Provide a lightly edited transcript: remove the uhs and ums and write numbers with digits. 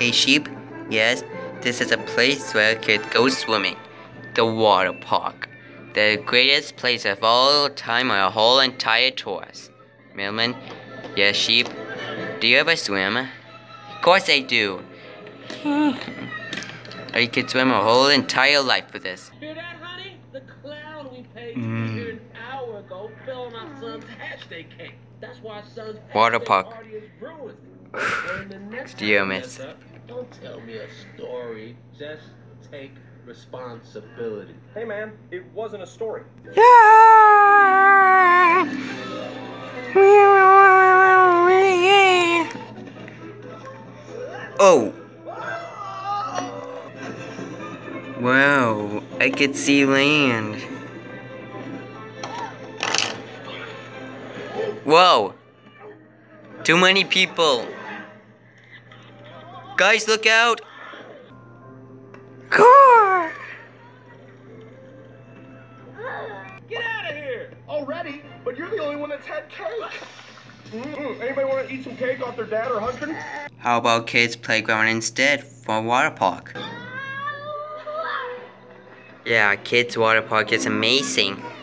Hey sheep, yes, this is a place where kids go swimming. The water park. The greatest place of all time on our whole entire tours. Mailman, yes sheep, do you ever swim? Of course I do. I could swim a whole entire life with this. Hear that, honey? The clown we paid to be here an hour ago filling our son's hatchday cake. That's why son's Waterpark. party is ruined. And the next Dear time you miss. mess up, don't tell me a story. Just take responsibility. Hey man, it wasn't a story. Oh! Wow, I could see land. Whoa! Too many people. Guys, look out! Car! Get out of here! Already? But you're the only one that's had cake. Anybody want to eat some cake off their dad or husband? How about kids' playground instead for water park? Yeah, kids' water park is amazing.